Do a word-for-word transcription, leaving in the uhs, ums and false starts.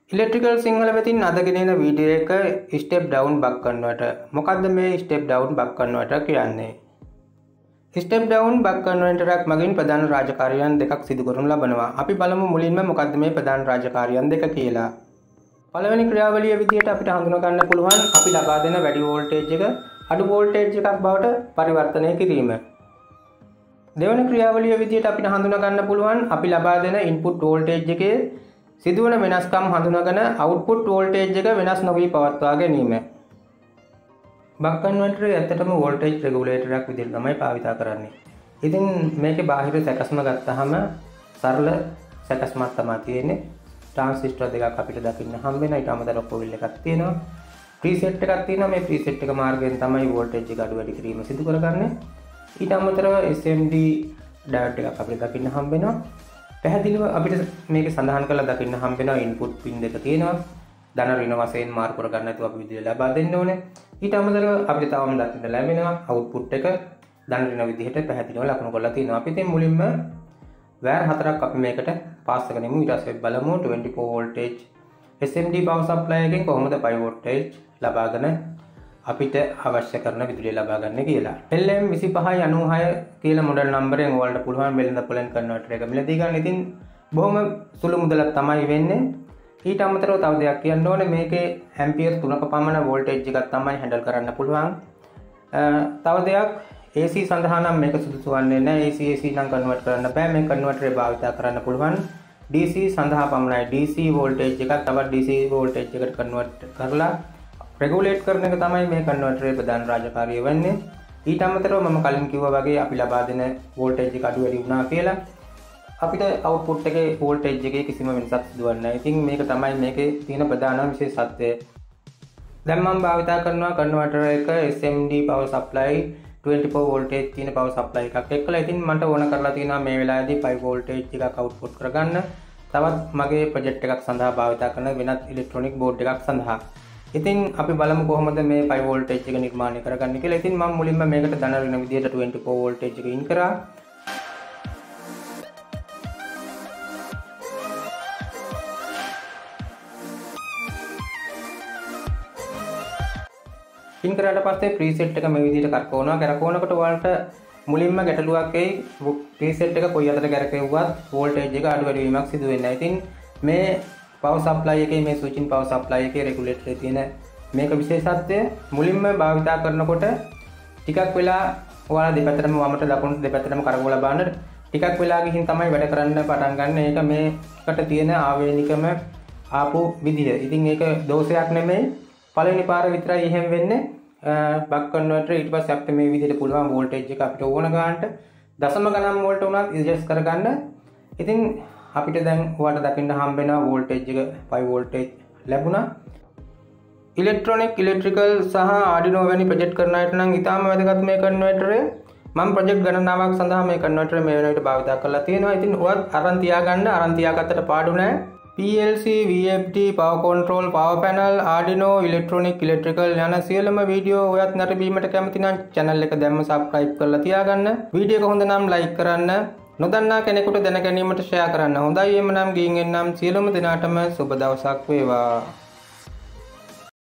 Electrical Sinhala වෙතින් අද ගෙනෙන වීඩියෝ එක ස්ටෙප් ඩවුන් බක් කන්වර්ටර්. මොකද්ද මේ ස්ටෙප් ඩවුන් බක් කන්වර්ටර් කියන්නේ? ස්ටෙප් ඩවුන් බක් කන්වර්ටරයක් මගින් ප්‍රධාන රාජකාරියන් දෙකක් සිදු කරනු ලබනවා. අපි බලමු මුලින්ම මොකද්ද මේ ප්‍රධාන රාජකාරියන් දෙක කියලා. පළවෙනි ක්‍රියාවලිය විදිහට අපිට හඳුනා ගන්න පුළුවන් අපි ලබා දෙන වැඩි වෝල්ටේජ් එක අඩු වෝල්ටේජ් එකක් බවට පරිවර්තනය කිරීම. දෙවන ක්‍රියාවලිය විදිහට අපිට හඳුනා ගන්න පුළුවන් අපි ලබා දෙන ඉන්පුට් වෝල්ටේජ් එකේ සිදුවන වෙනස්කම් හඳුනාගෙන අවුට්පුට් වෝල්ටේජ් එක වෙනස් නොවී පවත්වා ගැනීම. බක් කන්වර්ටරේ ඇත්තටම වෝල්ටේජ් රෙගුලේටරයක් විදිහට තමයි භාවිත කරන්නේ. ඉතින් මේකේ බාහිර සැකස්ම ගත්තාම සරල සැකස්මක් තමයි තියෙන්නේ. ට්‍රාන්සිස්ටර් දෙකක් අපිට දකින්න හම්බ වෙනවා. ඊට අමතරව කොයිල් එකක් තියෙනවා. ප්‍රීසෙට් එකක් තියෙනවා. මේ ප්‍රීසෙට් එක මාර්ගයෙන් තමයි වෝල්ටේජ් එක අඩු වැඩි කිරීම සිදු කරගන්නේ. ඊට අමතරව එස් එම් ඩී ඩයෝඩ් එකක් අපිට දකින්න හම්බ වෙනවා. පැහැදිලිව අපිට මේක සඳහන් කරලා දකින්න හම්බ වෙනවා ඉන්පුට් පින් දෙක තියෙනවා. ධන ඍණ වශයෙන් මාර්ක කර ගන්න නැතුව අපි විදුලිය ලබා දෙන්න ඕනේ. ඊට අමතරව අපිට තවම දකින්න ලැබෙනවා අවුට්පුට් එක ධන ඍණ විදිහට පැහැදිලිව ලකුණු කරලා තියෙනවා. අපි ඉතින් මුලින්ම වයර් හතරක් අපි මේකට පාස් කරගනිමු. ඊට පස්සේ බලමු twenty four voltage S M D power supply එකෙන් කොහොමද five වෝල්ටේජ් ලබාගෙන අපිට අවශ්‍ය කරන විදුලිය ලබා ගන්න කියලා. එල් එම් twenty five ninety-six කියලා මොඩල් නම්බරයෙන් ඔයාලට පුළුවන් වෙළඳ පොලෙන් කන්වර්ටර් එක මිලදී ගන්න. ඉතින් බොහොම සුළු මුදලක් තමයි වෙන්නේ. ඊට අමතරව තව දෙයක් කියන්න ඕනේ මේකේ ඇම්පියර් තුනක පමණ වෝල්ටේජ් එකක් තමයි හැන්ඩල් කරන්න පුළුවන්. තව දෙයක් ඒ සී සඳහා නම් මේක සුදුසු වන්නේ නැහැ. ඒ සී ඒ සී නම් කන්වර්ට් කරන්න බෑ. මේ කන්වර්ටරේ භාවිත කරන්න පුළුවන් ඩී සී සඳහා පමණයි. ඩී සී වෝල්ටේජ් එකක් තවත් ඩී සී වෝල්ටේජ් එකට කන්වර්ට් කරලා රෙගුලේට් කරන එක තමයි මේ කන්වර්ටරේ ප්‍රධාන රාජකාරිය වෙන්නේ. ඊට අමතරව මම කලින් කිව්වා වගේ අපි ලබා දෙන වෝල්ටේජ් එක අඩු වැඩි වුණා කියලා අපිට අවුට්පුට් එකේ වෝල්ටේජ් එකේ කිසිම වෙනසක් සිදුවන්නේ නැහැ. ඉතින් මේක තමයි මේකේ තියෙන ප්‍රධාන විශේෂත්වය. දැන් මම භාවිත කරනවා කන්වර්ටර් එක S M D power supply twenty four voltage තියෙන power supply එකක් එක්කලා. ඉතින් මට ඕන කරලා තියෙනවා මේ වෙලාවේදී five වෝල්ටේජ් එකක් අවුට්පුට් කරගන්න. තවත් මගේ ප්‍රොජෙක්ට් එකක් සඳහා භාවිත කරන වෙනත් ඉලෙක්ට්‍රොනික බෝඩ් එකක් සඳහා. ඉතින් අපි බලමු කොහොමද මේ five වෝල්ටේජ් එක නිර්මාණය කරගන්නේ කියලා. ඉතින් මම මුලින්ම මේකට ධන ඍණ විදියට twenty four වෝල්ටේජ් එක ඉන් කරා. ඉන් කරාට පස්සේ ප්‍රීසෙට් එක මේ විදියට කරකවනවා. කරකවනකොට ඔයාලට මුලින්ම ගැටලුවක් එයි. ප්‍රීසෙට් එක කොයි අතට කරකෙව්වත් වෝල්ටේජ් එක අඩු වැඩි වීමක් සිදු වෙන්නේ නැහැ. ඉතින් මේ power supply එකේ මේ switching power supply එකේ regulator එකේ තියෙන මේක විශේෂත්වය මුලින්ම භාවිත කරනකොට ටිකක් වෙලා ඔයාලා දෙපැත්තටම වමට දකුණට දෙපැත්තටම කරකවලා බලන්න ටිකක් වෙලා ගිහින් තමයි වැඩ කරන්න පටන් ගන්න. ඒක මේකට තියෙන ආවේනිකම ආපු විදිය. ඉතින් ඒක දෝෂයක් නෙමෙයි. පළවෙනි පාර විතරයි එහෙම වෙන්නේ. බක් කන්වර්ටර් ඊට පස්සේ අපිට මේ විදිහට පුළුවන් වෝල්ටේජ් එක අපිට ඕන ගන්නට දශම ගණන් වෝල්ට උනත් ඇඩ්ජස්ට් කරගන්න. ඉතින් අපිට දැන් ඔයාලට දකින්න හම්බ වෙනවා වෝල්ටේජ් එක five වෝල්ටේජ් ලැබුණා. ඉලෙක්ට්‍රොනික ඉලෙක්ට්‍රිකල් සහ ආඩිනෝ වැනි ප්‍රොජෙක්ට් කරන අයට නම් ඉතාම වැදගත් මේ කන්වර්ටරේ. මම ප්‍රොජෙක්ට් ගණනාවක් සඳහා මේ කන්වර්ටර් මේ වෙන විට භාවිත කරලා තියෙනවා. ඉතින් ඔයත් අරන් තියාගන්න. අරන් තියාගත්තට පාඩු නැහැ. P L C, V F D, power control, power panel, Arduino, electronic, electrical යන සියලුම වීඩියෝ ඔයත් නැරඹීමට කැමති නම් channel එක දැම්ම subscribe කරලා තියාගන්න. වීඩියෝ එක හොඳ නම් like කරන්න. නොදන්නා කෙනෙකුට දැන ගැනීමට ෂෙයා කරන්න. හොඳයි එමනම් ගිහින් එන්නම් සියලුම දෙනාටම සුබ දවසක් වේවා.